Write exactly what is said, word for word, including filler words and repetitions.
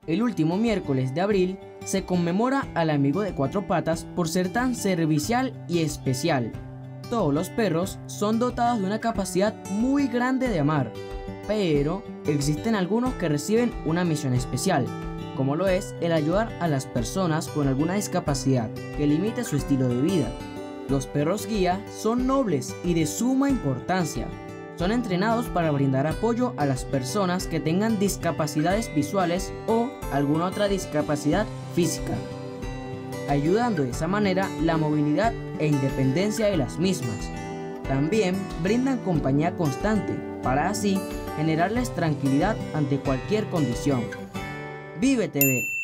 El último miércoles de abril se conmemora al amigo de cuatro patas por ser tan servicial y especial. Todos los perros son dotados de una capacidad muy grande de amar, pero existen algunos que reciben una misión especial, como lo es el ayudar a las personas con alguna discapacidad que limite su estilo de vida. Los perros guía son nobles y de suma importancia. Son entrenados para brindar apoyo a las personas que tengan discapacidades visuales o alguna otra discapacidad física, ayudando de esa manera la movilidad e independencia de las mismas. También brindan compañía constante para así generarles tranquilidad ante cualquier condición. Vive T V.